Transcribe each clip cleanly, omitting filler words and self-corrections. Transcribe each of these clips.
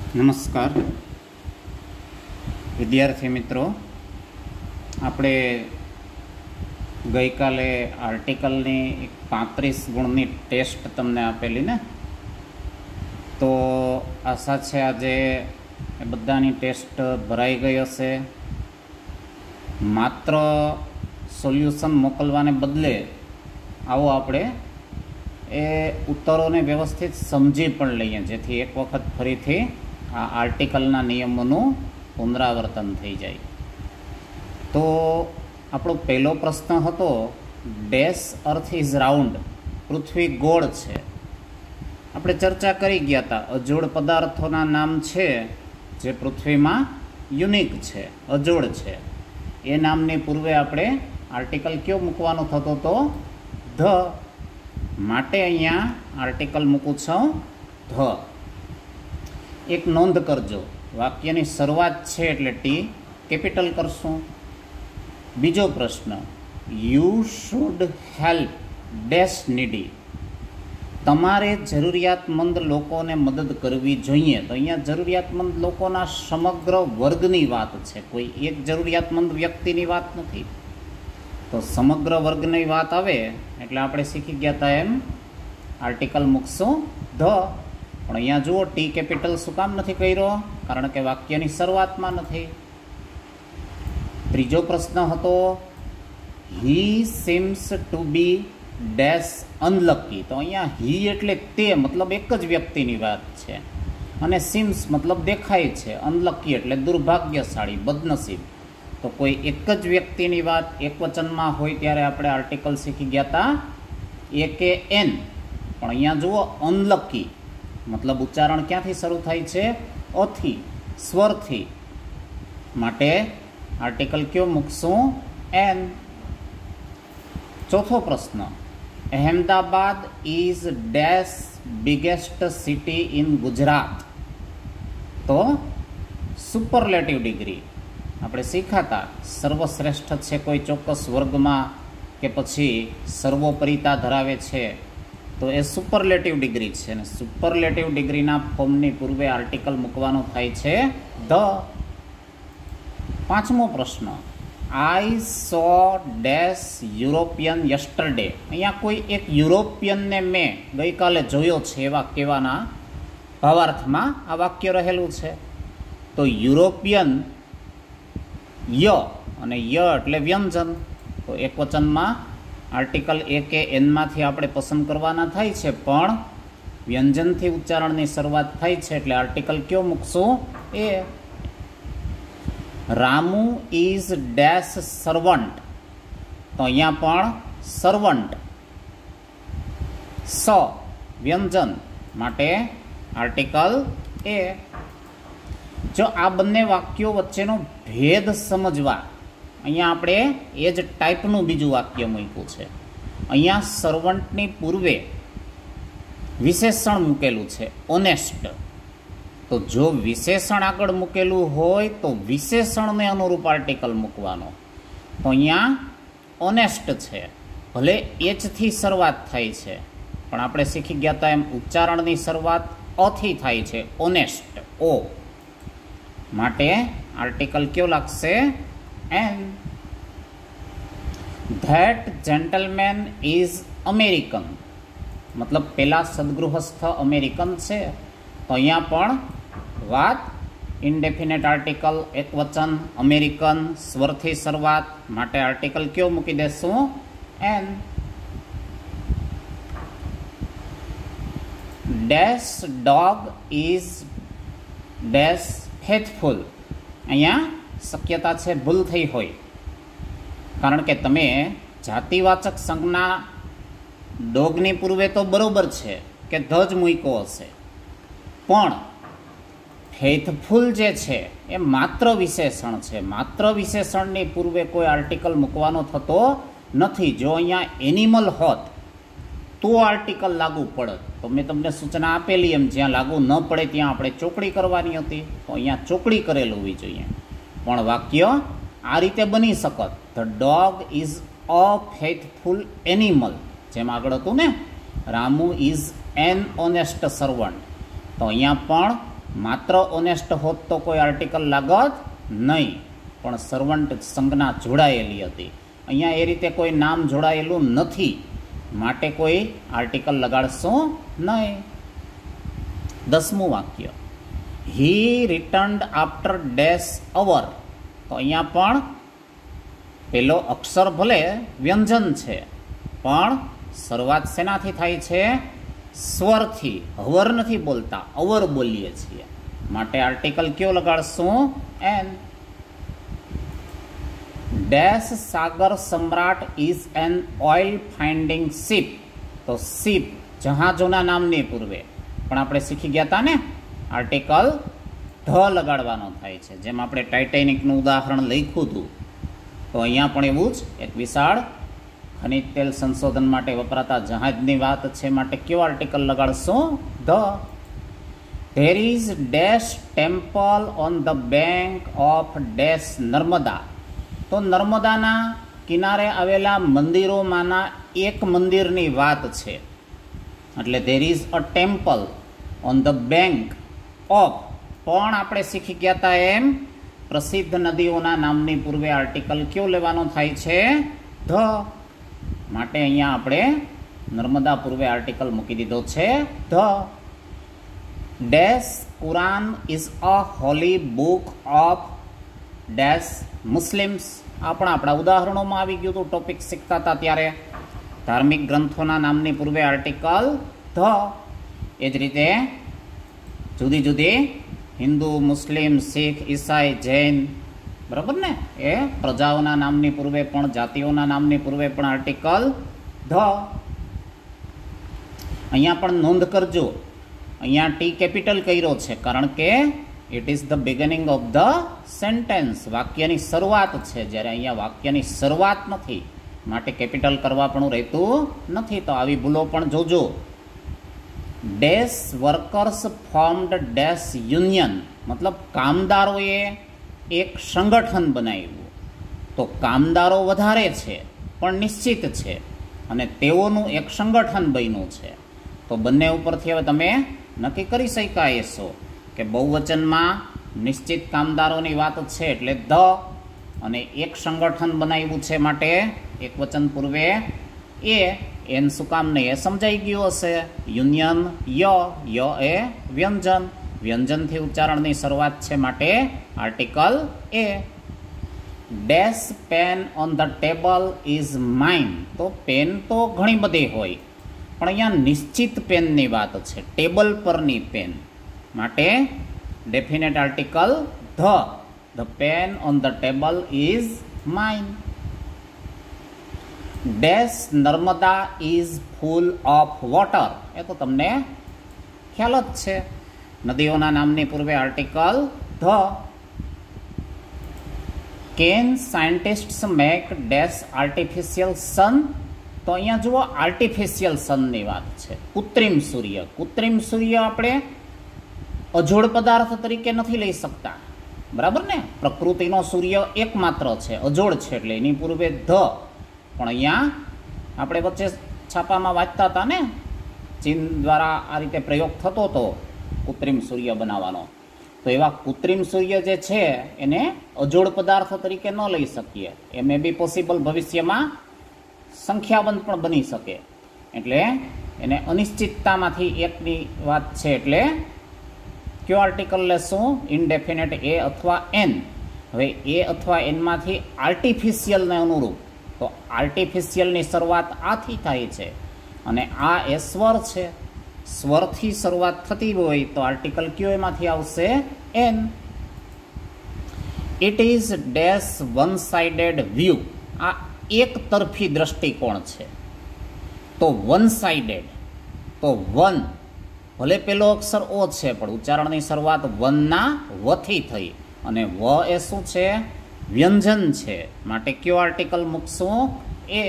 નમસ્કાર વિદ્યાર્થી મિત્રો, આપણે ગઈકાલે આર્ટિકલની 35 ગુણની ટેસ્ટ તમને આપેલી ને, તો આશા છે આજે એ બધાની ટેસ્ટ ભરાઈ ગઈ હશે. માત્ર સોલ્યુશન મોકલવાને બદલે આવો આપણે એ ઉત્તરોને વ્યવસ્થિત સમજી પણ લઈએ, જેથી એક વખત ફરીથી આ આર્ટિકલના નિયમોનું પુનરાવર્તન થઈ જાય. તો આપણો પહેલો પ્રશ્ન હતો, ડેશ અર્થ ઇઝ રાઉન્ડ, પૃથ્વી ગોળ છે. આપણે ચર્ચા કરી ગયા હતા, અજોડ પદાર્થોના નામ છે જે પૃથ્વીમાં યુનિક છે, અજોડ છે. એ નામની પૂર્વે આપણે આર્ટિકલ કયો મૂકવાનો થતો હતો? ધ. માટે અહીંયા આર્ટિકલ મૂકું છું ધ. એક નોંધ કરજો, વાક્યની શરૂઆત છે એટલે ટી કેપિટલ કરશું. બીજો પ્રશ્ન, you should help dash needy, તમારે જરૂરિયાતમંદ લોકોને મદદ કરવી જોઈએ. તો અહીંયા જરૂરિયાતમંદ લોકોના સમગ્ર વર્ગની વાત છે, કોઈ એક જરૂરિયાતમંદ વ્યક્તિની વાત નથી. તો સમગ્ર વર્ગની વાત આવે એટલે આપણે શીખી ગયા હતા એમ આર્ટિકલ મૂકશું ધ. પણ અહીંયા જુઓ, ટી કેપિટલ શું કામ નથી કર્યો? કારણ કે વાક્યની શરૂઆતમાં નથી. ત્રીજો પ્રશ્ન હતો, he seems to be dash unlucky. તો અહીંયા હી એટલે તે, મતલબ એક જ વ્યક્તિની વાત છે, અને સિમ્સ મતલબ દેખાય છે, અનલકી એટલે દુર્ભાગ્યશાળી, બદનસીબ. તો કોઈ એક જ વ્યક્તિની વાત એક વચનમાં હોય ત્યારે આપણે આર્ટિકલ શીખી ગયા હતા એ કે એન. પણ અહીંયા જુઓ, અનલકી મતલબ ઉચ્ચારણ ક્યાંથી શરૂ થાય છે? અથી, સ્વરથી. માટે આર્ટિકલ કયો મૂકશું? એન. ચોથો પ્રશ્ન, Ahmedabad is dash biggest city in Gujarat. તો સુપરલેટિવ ડિગ્રી આપણે શીખાતા, સર્વશ્રેષ્ઠ છે કોઈ ચોક્કસ વર્ગમાં કે પછી સર્વોપરિતા ધરાવે છે, તો એ સુપરલેટિવ ડિગ્રી છે. અને સુપરલેટિવ ડિગ્રીના ફોર્મની પૂર્વે આર્ટિકલ મૂકવાનો થાય છે ધ. પાંચમો પ્રશ્ન, I saw dash European yesterday. અહીંયા કોઈ એક યુરોપિયનને મેં ગઈકાલે જોયો છે એવા કહેવાના ભાવાર્થમાં આ વાક્ય રહેલું છે. તો યુરોપિયન ય, અને ય એટલે વ્યંજન. તો એક વચનમાં આર્ટિકલ એ કે એનમાંથી આપણે પસંદ કરવાના થાય છે, પણ વ્યંજનથી ઉચ્ચારણની શરૂઆત થાય છે એટલે આર્ટિકલ કયો મૂકશું? A. Ramu is dash servant. તો અહીંયા પણ સર્વન્ટ, સ વ્યંજન, માટે આર્ટિકલ એ. જો આ બંને વાક્યો વચ્ચેનો ભેદ સમજવા, અહીંયા આપણે એ જ ટાઈપનું બીજું વાક્ય મૂક્યું છે. અહીંયા સર્વન્ટની પૂર્વે વિશેષણ મૂકેલું છે, ઓનેસ્ટ. તો જો વિશેષણ આગળ મૂકેલું હોય તો વિશેષણને અનુરૂપ આર્ટિકલ મૂકવાનો. તો અહીંયા ઓનેસ્ટ છે, ભલે એચથી શરૂઆત થાય છે, પણ આપણે શીખી ગયા હતા એમ ઉચ્ચારણની શરૂઆત અથી થાય છે, ઓનેસ્ટ, ઓ. માટે આર્ટિકલ કયો લાગશે? An. That gentleman is American, મતલબ પેલા સદગૃહસ્થ અમેરિકન છે. તો અહીંયા પણ વાત ઇનડેફિનેટ આર્ટિકલ, એક વચન, અમેરિકન, સ્વરથી શરૂઆત, માટે આર્ટિકલ કયો મૂકી દેશું? An. Dash dog is dash faithful. અહીંયા શક્યતા છે ભૂલ થઈ હોય, કારણ કે તમે જાતિવાચક સંજ્ઞા ડોગની પૂર્વે તો બરોબર છે કે ધ જ મૂક્યો હશે, પણ ફેથફુલ જે છે એ માત્ર વિશેષણ છે. માત્ર વિશેષણની પૂર્વે કોઈ આર્ટિકલ મૂકવાનો થતો નથી. જો અહીંયા એનિમલ હોત તો આર્ટિકલ લાગુ પડત. તો મેં તમને સૂચના આપેલી એમ, જ્યાં લાગુ ન પડે ત્યાં આપણે ચોકડી કરવાની હતી, તો અહીંયા ચોકડી કરેલ હોવી જોઈએ. પણ વાક્ય આ રીતે બની શકત, the dog is a faithful animal, જેમ આગળ હતું ને, Ramu is an honest servant. તો અહીંયા પણ માત્ર ઓનેસ્ટ હોત તો કોઈ આર્ટિકલ લાગત નહીં, પણ સર્વન્ટ સંજ્ઞા જોડાયેલી હતી. અહીંયા એ રીતે કોઈ નામ જોડાયેલું નથી, માટે કોઈ આર્ટિકલ લગાડશું નહીં. 10મું વાક્ય, he returned after dash hour. તો અહીંયા પણ પેલો અક્ષર ભલે વ્યંજન છે, પણ શરૂઆત શેનાથી થાય છે? સ્વરથી. હવર નથી બોલતા, અવર બોલીએ છીએ, માટે આર્ટિકલ કયો લગાડશું? N. Dash Sagar Samrat is an oil finding ship. તો શિપ જહાજોના નામની પૂર્વે પણ આપણે શીખી ગયા હતા ને, આર્ટિકલ ધ લગાડવાનો થાય છે. જેમ આપણે ટાઇટેનિકનું ઉદાહરણ લખ્યું હતું, તો અહીંયા પણ એવું જ એક વિશાળ ખનિજ તેલ સંશોધન માટે વપરાતા જહાજની વાત છે, માટે કયો આર્ટિકલ લગાડશું? The. There is dash temple on the bank of dash Narmada. તો નર્મદાના કિનારે આવેલા મંદિરોમાંના એક મંદિરની વાત છે, એટલે there is a temple on the bank of. પણ આપણે શીખી ગયા હતા એમ પ્રસિદ્ધ નદીઓના નામની પૂર્વે આર્ટિકલ કયો લેવાનો થાય છે? ધ. માટે અહીંયા આપણે નર્મદા પૂર્વે આર્ટિકલ મૂકી દીધો છે the. Dash Quran is a holy book of dash Muslims. આ પણ આપણા ઉદાહરણોમાં આવી ગયું હતું, ટોપિક શીખતા હતા ત્યારે. ધાર્મિક ગ્રંથોના નામની પૂર્વે આર્ટિકલ ધ. એ જ રીતે જુદી જુદી હિન્દુ, મુસ્લિમ, શીખ, ઈસાઈ, જૈન, બરાબર ને, એ પ્રજાઓના નામની પૂર્વે પણ, જાતિઓના નામની પૂર્વે પણ આર્ટિકલ ધ. અહીંયા પણ નોંધ કરજો, અહીંયા ટી કેપિટલ કર્યો છે, કારણ કે it is the beginning of the sentence. વાક્યની શરૂઆત છે, જ્યારે અહીંયા વાક્યની શરૂઆત નથી, માટે કેપિટલ કરવા પણ રહેતું નથી. તો આવી ભૂલો પણ જોજો. Dash workers formed dash union. મતલબ કામદારોએ એક સંગઠન બનાવ્યું. તો કામદારો વધારે છે પણ નિશ્ચિત છે, અને તેઓનું એક સંગઠન બન્યું છે. તો બંને ઉપરથી હવે તમે નક્કી કરી શકાય છો કે બહુવચનમાં નિશ્ચિત કામદારોની વાત છે એટલે ધ, અને એક સંગઠન બનાવ્યું છે માટે એક વચન પૂર્વે એ. એન શું કામ નહીં, એ સમજાઈ ગયું હશે. યુનિયન ય એ વ્યંજન, વ્યંજનથી ઉચ્ચારણની શરૂઆત છે, માટે article a. Dash pen on the table is mine. તો પેન તો ઘણી બધી હોય, પણ અહીંયા નિશ્ચિત પેનની વાત છે, ટેબલ પરની પેન, માટે definite article the. The pen on the table is mine. Dash Narmada is full of water. એ તો તમને ખ્યાલ જ છે, નદીઓના નામની પૂર્વે article the. Can scientists make dash artificial sun. તો અહીંયા જુઓ, આર્ટિફિશિયલ સનની વાત છે, કૃત્રિમ સૂર્ય. કૃત્રિમ સૂર્ય આપણે અજોડ પદાર્થ તરીકે નથી લઈ શકતા, બરાબર ને. પ્રકૃતિનો સૂર્ય એકમાત્ર છે, અજોડ છે, એટલે એની પૂર્વે ધ. પણ અહીંયા આપણે વચ્ચે છાપામાં વાંચતા હતા ને, ચીન દ્વારા આ રીતે પ્રયોગ થતો હતો કૃત્રિમ સૂર્ય બનાવવાનો. તો એવા કૃત્રિમ સૂર્ય જે છે એને અજોડ પદાર્થ તરીકે ન લઈ શકીએ. એ મે બી પોસિબલ ભવિષ્યમાં સંખ્યાબંધ પણ બની શકે, એટલે એને અનિશ્ચિતતામાંથી એકની વાત છે, એટલે કયો આર્ટિકલ લેશું? ઇનડેફિનેટ એ અથવા એન. હવે એ અથવા એનમાંથી આર્ટિફિશિયલને અનુરૂપ, તો આર્ટિફિશિયલની શરૂઆત આથી થાય છે, અને આ એ સ્વર છે. સ્વરથી શરૂઆત થતી હોય તો આર્ટિકલ કયો એમાંથી આવશે? An. It is dash one sided view. આ એક તરફી દ્રષ્ટિકોણ છે. તો વન સાઇડેડ, તો વન, ભલે પેલો અક્ષર ઓ છે પણ ઉચ્ચારણની શરૂઆત વનના વથી થઈ, અને વ એ શું છે? વ્યંજન છે, માટે કયો આર્ટિકલ મૂકશું? A.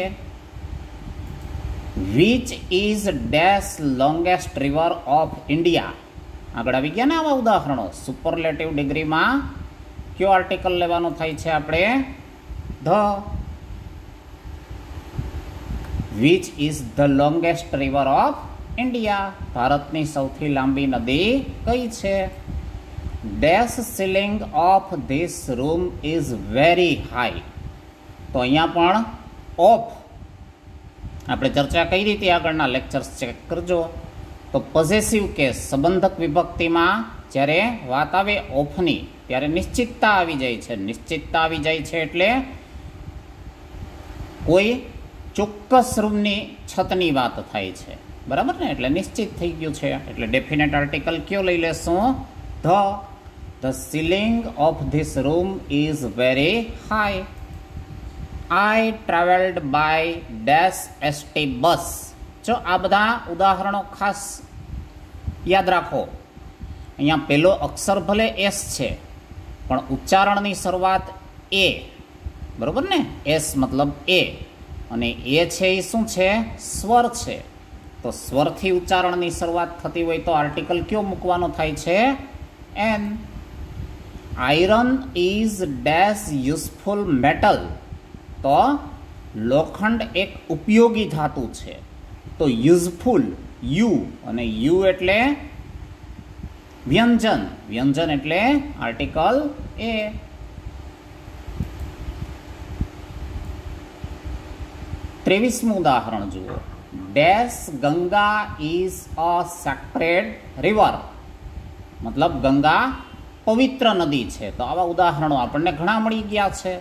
Which is dash longest river of India. આગળ આવી ગયા ને આવા ઉદાહરણો. સુપરલેટિવ ડિગ્રીમાં કયો આર્ટિકલ લેવાનો થાય છે આપણે? The. Which is the longest river of India. ભારતની સૌથી લાંબી નદી કઈ છે? Dash ceiling of this room is very high. તો અહીંયા પણ ઓફ આપણે ચર્ચા કઈ રીતે આગળના લેક્ચર્સ ચેક કરજો. તો પોઝેસિવ કેસ સંબંધક વિભક્તિમાં જ્યારે વાત આવે ઓફની ત્યારે નિશ્ચિતતા આવી જાય છે. નિશ્ચિતતા આવી જાય છે એટલે કોઈ ચોક્કસ રૂમની છતની વાત થાય છે, બરાબર ને, એટલે નિશ્ચિત થઈ ગયું છે. એટલે ડેફિનેટ આર્ટિકલ કયો લઈ લેશું? The ceiling of this room is very high. I travelled by dash ST bus. જો આ બધા ઉદાહરણો ખાસ યાદ રાખો. અહીંયા પહેલો અક્ષર ભલે એસ છે પણ ઉચ્ચારણની શરૂઆત એ, બરોબર ને, એસ મતલબ એ, અને એ છે એ શું છે? સ્વર છે. તો સ્વરથી ઉચ્ચારણની શરૂઆત થતી હોય તો આર્ટિકલ કયો મૂકવાનો થાય છે? An. Iron is dash useful metal. તો લોખંડ એક ઉપયોગી ધાતુ છે. તો યુઝફુલ યુ, અને યુ એટલે વ્યંજન, વ્યંજન એટલે આર્ટિકલ એ. ત્રેવીસમું ઉદાહરણ જુઓ. Dash Ganga is a sacred river. મતલબ ગંગા પવિત્ર નદી છે. તો આવા ઉદાહરણો આપણને ઘણા મળી ગયા છે.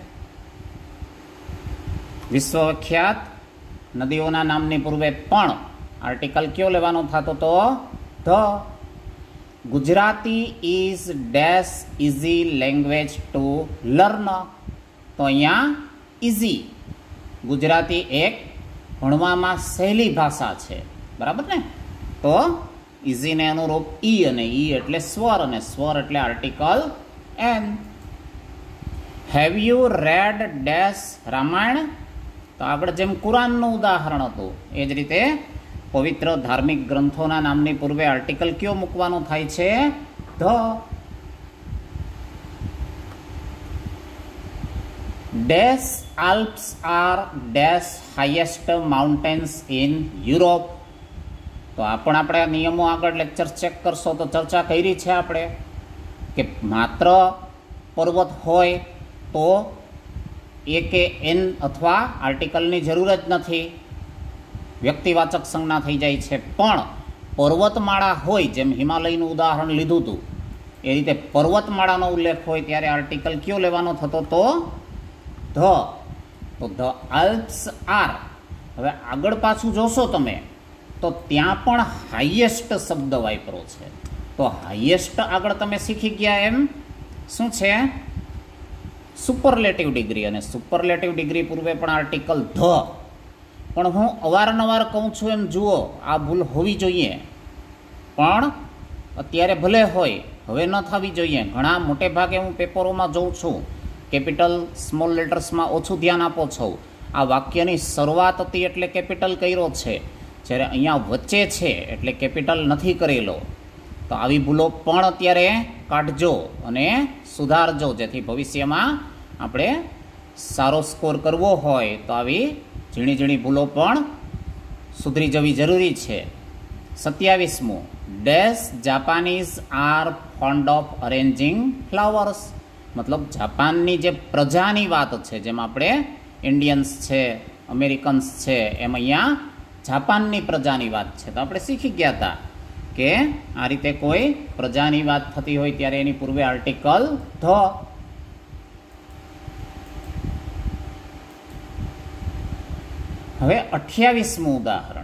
વિશ્વવિખ્યાત નદીઓના નામની પૂર્વે પણ આર્ટિકલ કયો લેવાનો થતો? તો the. Gujarati is dash easy language to learn. તો અહીંયા ઇઝી, ગુજરાતી એક ભણવામાં સહેલી ભાષા છે, બરાબર ને. તો ઇઝીને અનુરૂપ ઈ, અને ઈ એટલે સ્વર, અને સ્વર એટલે article an. Have you read dash Ramayana. તો આગળ જેમ કુરાનનું ઉદાહરણ હતું એ જ રીતે પવિત્ર ધાર્મિક ગ્રંથોના નામની પૂર્વે આર્ટિકલ કયો મૂકવાનો થાય છે? The. Dash Alps are dash highest mountains in Europe. તો આ પણ આપણે નિયમો આગળ લેક્ચર ચેક કરશો તો ચર્ચા કરી છે આપણે કે માત્ર પર્વત હોય તો એ કે એન અથવા આર્ટિકલની જરૂર જ નથી, વ્યક્તિવાચક સંજ્ઞા થઈ જાય છે. પણ પર્વતમાળા હોય, જેમ હિમાલયનું ઉદાહરણ લીધું હતું એ રીતે પર્વતમાળાનો ઉલ્લેખ હોય ત્યારે આર્ટિકલ કયો લેવાનો થતો? તો ધ. તો ધ આલ્પ્સ આર. હવે આગળ પાછું જોશો તમે તો ત્યાં પણ હાઈએસ્ટ શબ્દ વાપરો છે. તો હાઈએસ્ટ આગળ તમે શીખી ગયા એમ શું છે? સુપરલેટિવ ડિગ્રી, અને સુપરલેટિવ ડિગ્રી પૂર્વે પણ આર્ટિકલ ધ. પણ હું અવારનવાર કહું છું એમ જુઓ, આ ભૂલ હોવી જોઈએ પણ અત્યારે ભલે હોય, હવે ન થવી જોઈએ. ઘણા મોટે ભાગે હું પેપરોમાં જોઉં છું કેપિટલ સ્મોલ લેટર્સમાં ઓછું ધ્યાન આપો છો. આ વાક્યની શરૂઆત હતી એટલે કેપિટલ કર્યો છે, જ્યારે અહીંયા વચ્ચે છે એટલે કેપિટલ નથી કરેલો. તો આવી ભૂલો પણ અત્યારે કાઢજો અને સુધારજો, જેથી ભવિષ્યમાં આપણે સારો સ્કોર કરવો હોય તો આવી ઝીણી ઝીણી ભૂલો પણ સુધરી જવી જરૂરી છે. 27મું. Dash Japanese are fond of arranging flowers. મતલબ જાપાનની જે પ્રજાની વાત છે, જેમ આપણે ઇન્ડિયન્સ છે, અમેરિકન્સ છે, એમ અહીંયા જાપાનની પ્રજાની વાત છે. તો આપણે શીખી ગયા હતા કે આ રીતે કોઈ પ્રજાની વાત થતી હોય ત્યારે એની પૂર્વે આર્ટિકલ ધ. હવે 28મું ઉદાહરણ.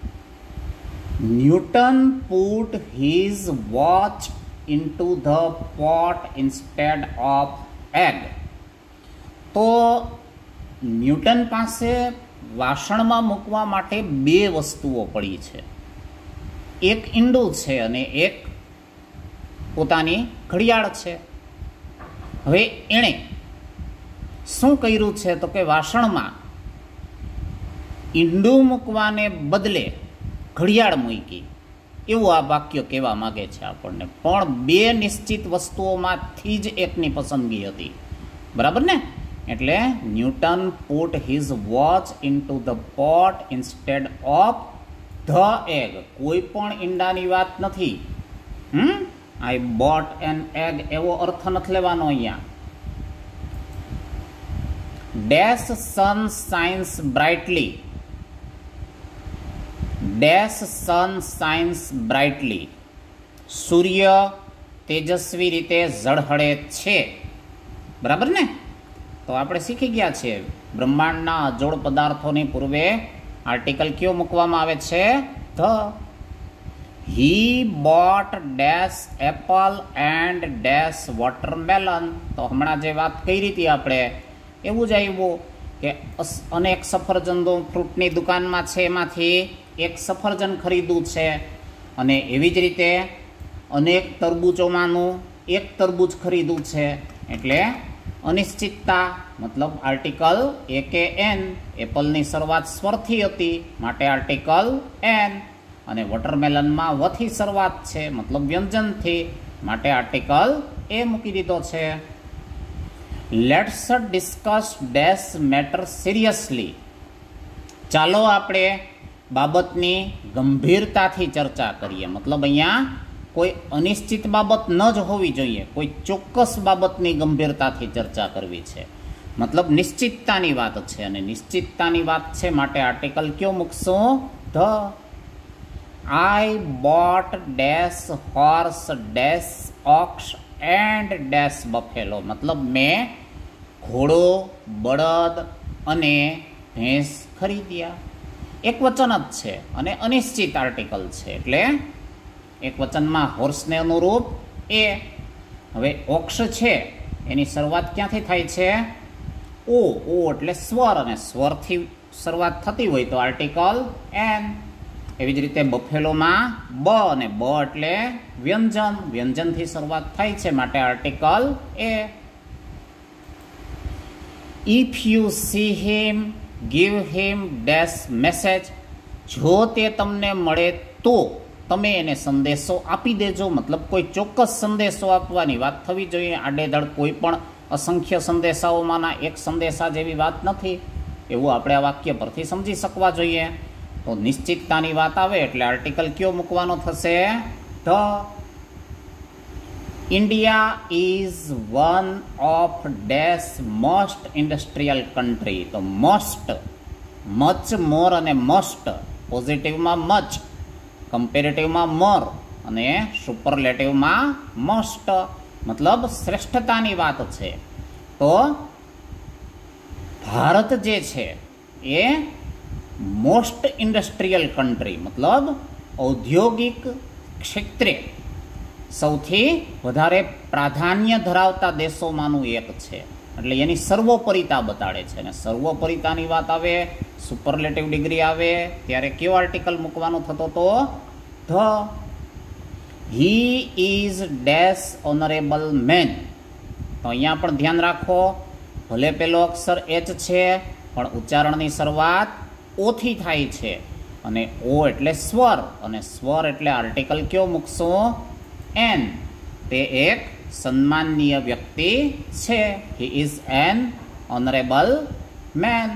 Newton put his watch into the pot instead of egg. તો ન્યૂટન પાસે વાસણમાં મૂકવા માટે બે વસ્તુઓ પડી છે. એક ઈંડું છે અને એક પોતાની ઘડિયાળ છે. હવે એણે શું કર્યું છે તો કે વાસણમાં ઈંડું મૂકવાને બદલે ઘડિયાળ મૂકી, એવું આ વાક્ય કહેવા માગે છે આપણને. પણ બે નિશ્ચિત વસ્તુઓમાંથી જ એકની પસંદગી હતી, બરાબર ને. એટલે Newton put his watch into the pot instead of the egg. કોઈ પણ ઈંડાની વાત નથી. આઈ બોટ એન એગ એવો અર્થ નથી લેવાનો અહીંયા. Dash sun shines brightly, dash sun shines brightly, સૂર્ય તેજસ્વી રીતે ઝળહળે છે. બરાબર ને? તો આપણે શીખી ગયા છીએ બ્રહ્માંડના અજોડ પદાર્થોની પૂર્વે આર્ટિકલ કયો મૂકવામાં આવે છે? The. He bought dash apple and dash watermelon. તો હમણાં જે વાત કરી હતી આપણે એવું જ આવ્યું કે અનેક સફરજનો ફ્રૂટની દુકાનમાં છે, એમાંથી એક સફરજન ખરીદવું છે. અને એવી જ રીતે અનેક તરબૂચોમાંનું એક તરબૂચ ખરીદવું છે. એટલે અનિશ્ચિતતા, મતલબ આર્ટિકલ એ કે એન. એપલની શરૂઆત સ્વરથી હતી માટે આર્ટિકલ એન. અને વોટરમેલનમાં વથી શરૂઆત છે મતલબ વ્યંજનથી માટે આર્ટિકલ એ મૂકી દીધો છે. Let's discuss dash matter seriously. ચાલો આપણે બાબતની ગંભીરતાથી ચર્ચા કરીએ. મતલબ અહીંયા કોઈ અનિશ્ચિત બાબત ન જ હોવી જોઈએ, કોઈ ચોક્કસ બાબતની ગંભીરતાથી ચર્ચા કરવી છે. મતલબ નિશ્ચિતતાની વાત છે, અને નિશ્ચિતતાની વાત છે માટે આર્ટિકલ કયો મૂકશું? The. I bought dash horse dash ox and dash buffalo. મતલબ મેં ઘોડો, બળદ અને ભેંસ ખરીદ્યા. એક વચન જ છે અને અનિશ્ચિત આર્ટિકલ છે, એટલે એક વચનમાં હોર્સને અનુરૂપ એ. હવે ઓક્સ છે એની શરૂઆત ક્યાંથી થાય છે? ઓ. ઓ એટલે સ્વર, અને સ્વરથી શરૂઆત થતી હોય તો આર્ટિકલ એન. એવી જ રીતે બફેલોમાં બ, અને બ એટલે વ્યંજન, વ્યંજનથી શરૂઆત થાય છે માટે article a. If you see him give him dash message. જો તે તમને મળે તો તમે એને સંદેશો આપી દેજો. મતલબ કોઈ ચોક્કસ સંદેશો આપવાની વાત થવી જોઈએ. આડેધડ કોઈ પણ અસંખ્ય સંદેશાઓમાંના એક સંદેશા જેવી વાત નથી, એવું આપણે આ વાક્ય પરથી સમજી શકવા જોઈએ. તો નિશ્ચિતતાની વાત આવે એટલે આર્ટિકલ કયો મૂકવાનો થશે? The. India is one of dash most industrial country. તો મોસ્ટ, મચ, મોર અને મોસ્ટ. પોઝિટિવમાં મચ, કમ્પેરેટિવમાં મોર અને સુપરલેટિવમાં મોસ્ટ. મતલબ શ્રેષ્ઠતાની વાત છે. તો ભારત જે છે એ મોસ્ટ ઇન્ડસ્ટ્રીયલ કન્ટ્રી, મતલબ ઔદ્યોગિક ક્ષેત્રે સૌથી વધારે પ્રાધાન્ય ધરાવતા દેશોમાંનું એક છે. એટલે એની સર્વોપરિતા બતાડે છે. અને સર્વોપરિતાની વાત આવે, સુપરલેટિવ ડિગ્રી આવે ત્યારે કયો આર્ટિકલ મૂકવાનો થતો તો? The. He is dash honourable man. તો અહીંયા પણ ધ્યાન રાખો, ભલે પેલો અક્ષર એચ છે પણ ઉચ્ચારણની શરૂઆત ઓથી થાય છે, અને ઓ એટલે સ્વર, અને સ્વર એટલે આર્ટિકલ કયો મૂકશું? એન. તે એક સન્માનનીય વ્યક્તિ છે. He is an honourable man.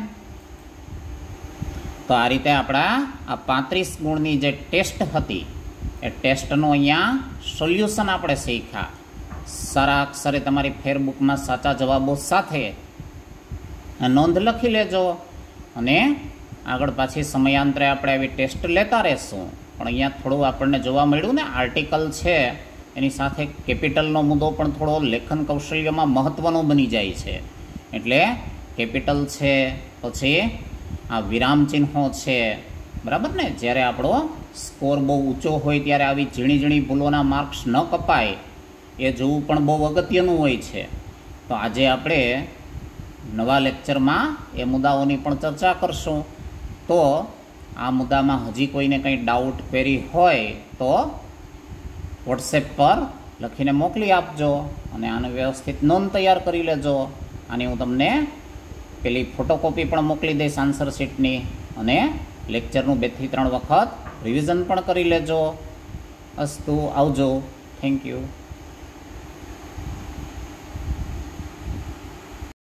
તો આ રીતે આપણા આ 35 ગુણની જે ટેસ્ટ હતી એ ટેસ્ટનું અહીંયા સોલ્યુશન આપણે શીખ્યા. સારા અક્ષરે તમારી ફેરબુકમાં સાચા જવાબો સાથે નોંધ લખી લેજો, અને આગળ પાછી સમયાંતરે આપણે આવી ટેસ્ટ લેતા રહેશું. પણ અહીંયા થોડું આપણને જોવા મળ્યું ને, આર્ટિકલ છે એની સાથે કેપિટલનો મુદ્દો પણ થોડો લેખન કૌશલ્યમાં મહત્ત્વનો બની જાય છે. એટલે કેપિટલ છે, પછી આ વિરામ ચિહ્નો છે, બરાબર ને? જ્યારે આપણો સ્કોર બહુ ઊંચો હોય ત્યારે આવી ઝીણી ઝીણી ભૂલોના માર્ક્સ ન કપાય એ જોવું પણ બહુ અગત્યનું હોય છે. તો આજે આપણે નવા લેક્ચરમાં એ મુદ્દાઓની પણ ચર્ચા કરશું. તો આ મુદ્દામાં હજી કોઈને કંઈ ડાઉટ ક્વેરી હોય તો વોટ્સએપ પર લખીને મોકલી આપજો, અને આને વ્યવસ્થિત નોંધ તૈયાર કરી લેજો. આની હું તમને પેલી ફોટોકોપી પણ મોકલી દઈશ આન્સર શીટની, અને લેક્ચરનું 2 થી 3 વખત રિવિઝન પણ કરી લેજો. અસ્તુ, આવજો. Thank you.